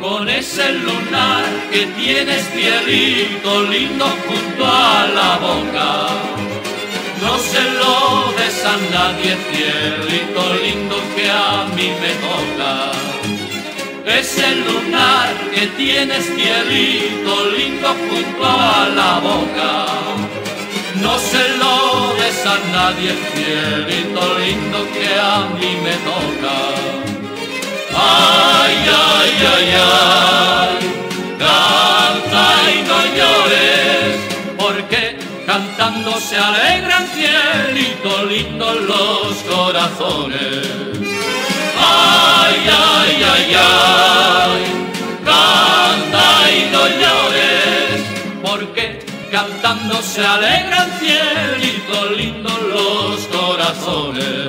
con ese lunar que tienes, cielito lindo, junto a la boca. No se lo des a nadie, cielito lindo, que a mí me toca. Ese lunar que tienes, cielito lindo, junto a la boca. No se lo des a nadie, cielito lindo, que a mí me toca. Ay, ay, ay, ay, canta y no llores, porque cantando se alegran, cielito lindo, los corazones. Ay, ay, ay, ay, canta y no llores, porque cantando se alegran, cielito lindo, los corazones.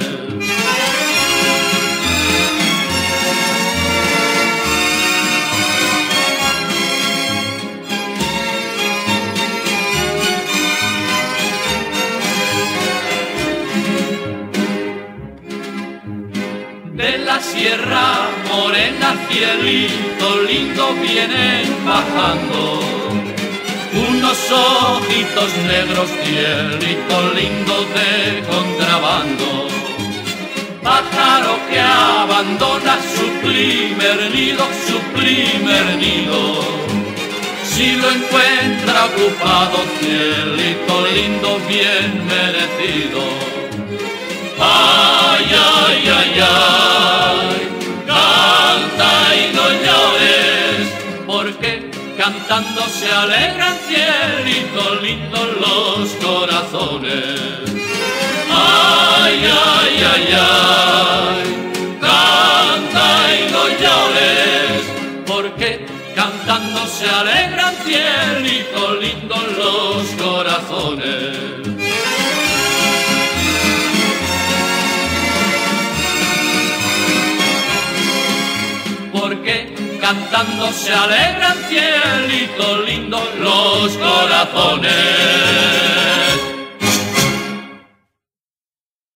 De la Sierra Morena, cielito lindo, vienen bajando unos ojitos negros, cielito lindo, de contrabando. Pájaro que abandona su primer nido, si lo encuentra ocupado, cielito lindo, bien merecido. Ay, ay, ay, ay, canta y no llores, porque cantando se alegran, cielito lindo, los corazones. Ay, ay, ay, ay, canta y no llores, porque cantando se alegran, cielito lindo, los corazones. Porque cantando se alegran, cielito lindo, los corazones.